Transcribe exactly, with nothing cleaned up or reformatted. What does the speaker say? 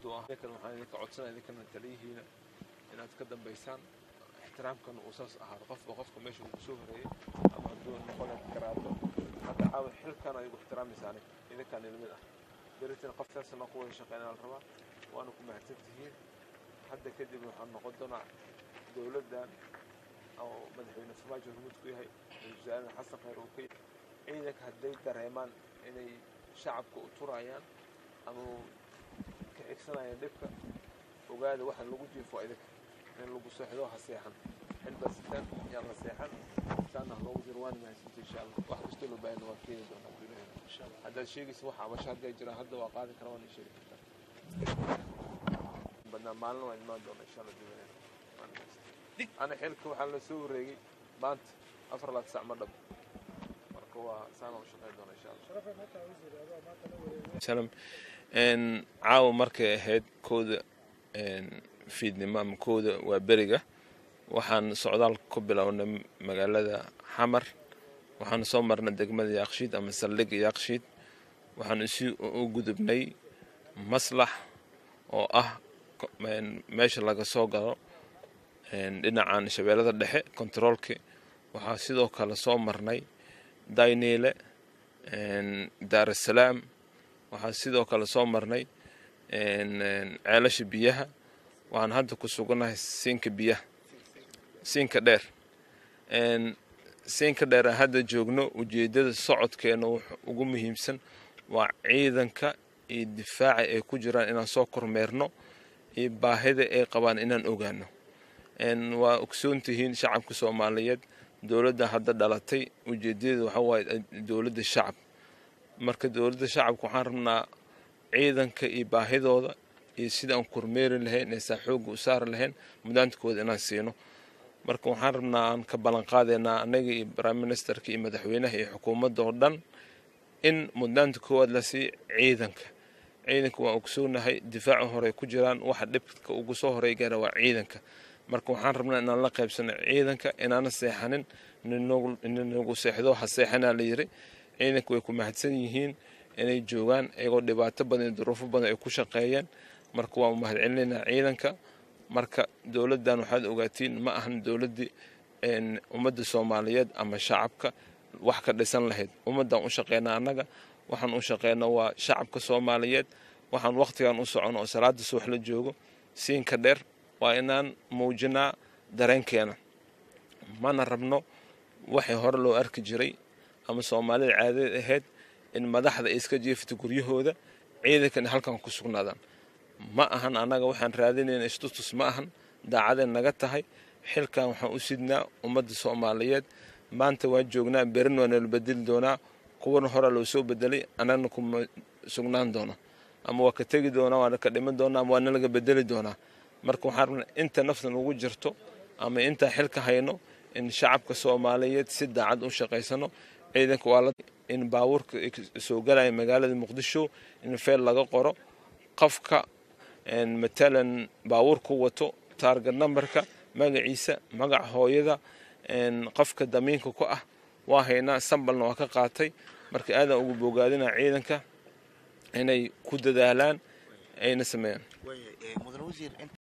sababtoo ah dadkan waxaan idinka codsanaya idinkan taliyihiina inaad ka dambaysaan ixtiraamkan uu saas ahaado qofba qofka meesha uu soo horeeyay ama hadduu noqon karaato hadda caawa xilkan ay ugu ixtiraamaysaani idinkan ilmid ah beritina qoftaasna ku wada shaqeynaa la rabaa waana ku mahadsan tihiin hadda kadib waxaan noqon doonaa dowladdan oo madaxweyne Farmaajo hormuud ku yahay wasaare xasan khayr oo kay ciidanka hadday dareemaan inay shacabka u turayaan ama ka xigsanayaan dhibka ogaada waxa lagu jiifo idinka in lagu saaxido ha seexan in bas tan yalla seexan saana loo jirwaan ma haysto insha Allah wax kasta loo baahan waa keenay doona insha Allah hadda sheegis waxa ma shaqada jira hadda waa qaadi karaa waan sheegi kartaa badna maalin waa imaan doona insha Allah dibadda أنا حيلك وحنا سوري بانت أفر لا تسع مرة مركوا سنة وشغال دون إن شاء الله. سلام إن عاو مركة هاد كود إن في النمام كود وبرجة وحن صعدال قبل أو مجال حمر وحن صمر ندق مد يقشيد أم سلق يقشيد وحن نسي وجود بني مصلح أو أه من ماشي لقى صاقة dhinacaan shabeellada dhexe controlki waxa sidoo kale soo marnay Dayneele een Dar es Salaam waxa sidoo kale soo marnay een ceelasha biyaha waan hadda ku suganahay siinka biyaha siinka dheer een siinka dheer hadda joogno ujeedada socodkeena ugu muhiimsan waa ciidanka iyo difaaca ay ku jiraan inaan soo kormeerno iyo baahida ay qabaan inaan ogaano إن وأكسونتهين شعب كسوماليات دولة هذا دلتي وجديد وحوا دولة الشعب مركز دولة الشعب كحرمنا عيدا كإباهيد هذا يصير أن كرمير لهن يسحوق وسار لهن مدان تكود ناسينه مركز كحرمنا أن كبلنقادنا نجي برايم مينستر كي مدحوينه هي حكومة دوردن إن مدان تكود لسي عيدا عيدا وأكسونه هي دفاعه هراي كجيران واحد لبك وقصه هراي جرا وعيدا marka waxaan rabnaa inaan la qaybsano ciidanka inaan seexanin in nagu seexdo ha seexana la yiri ciidanku way ku mahadsan yihiin inay joogan ayagoo dhibaato badan duruufo badan ay ku shaqeeyaan marka waa mahadcelinayna ciidanka marka dawladdan waxaad ogaatiin ma ahan dawladdi in ummadda Soomaaliyeed ama shacabka wax ka dhisan lahayd ummaddan u shaqeynaa anaga waxaan u shaqeynaa waa shacabka Soomaaliyeed waxaan waqtigan u socono oo salaada subax la joogo siinka dheer وإنان موجنا درنكينا ما نربنا وحي هور لو أرك جري أما Soomaali العادة هاد إن مدحض إسكا جيف تقوليه هذا عيدا كان هالكان كسوقنا دان ما أهن أنا وحن رادين إن إشتوتس ما أهن دا عادة نجتهاي حيل كان وحن أسيدنا ومد Soomaaliyeed ما أنت وجوجنا بيرن ونلبدل دونا قوة هور لو سو بدلي أنا نكون سوقنا دونا أما وقت تجي دونا وأنا كلمة دونا أما أنا لقى بدلي دونا marka waxaan rabnaa inta naftan ugu jirto ama inta xilka hayno in shacabka Soomaaliyeed si daacad u shaqeysano ciidanka waa in baawarka soo galay magaalada Muqdisho in feel laga qoro qofka in matalan baawarku wato target numberka magaciisa magac hooyada in qofka damiinka ku ah waa hayna sambalna waa ka qaatay marka aad ugu bogaadina ciidanka inay ku dadaalaan ayna sameeyaan